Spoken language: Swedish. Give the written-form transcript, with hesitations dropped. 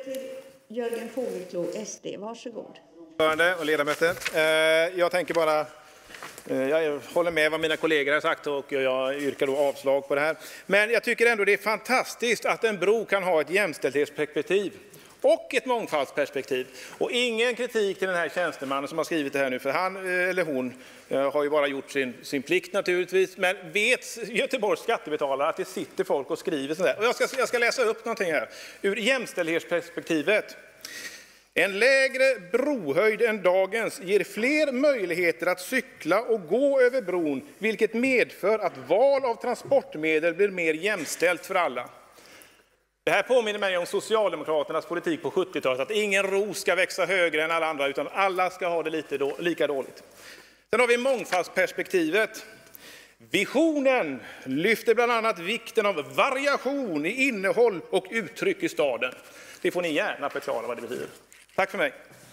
till Jörgen Fogelklou, SD. Varsågod. Och ledamöter, jag tänker bara, jag håller med vad mina kollegor har sagt och jag yrkar då avslag på det här. Men jag tycker ändå det är fantastiskt att en bro kan ha ett jämställdhetsperspektiv och ett mångfaldsperspektiv. Och ingen kritik till den här tjänstemannen som har skrivit det här nu, för han eller hon har ju bara gjort sin plikt naturligtvis. Men vet Göteborgs skattebetalare att det sitter folk och skriver sådär? Och jag ska läsa upp någonting här ur jämställdhetsperspektivet. En lägre brohöjd än dagens ger fler möjligheter att cykla och gå över bron, vilket medför att val av transportmedel blir mer jämställt för alla. Det här påminner mig om Socialdemokraternas politik på 70-talet, att ingen ros ska växa högre än alla andra, utan alla ska ha det lika dåligt. Sen har vi mångfaldsperspektivet. Visionen lyfter bland annat vikten av variation i innehåll och uttryck i staden. Det får ni gärna förklara vad det betyder. Tack för mig.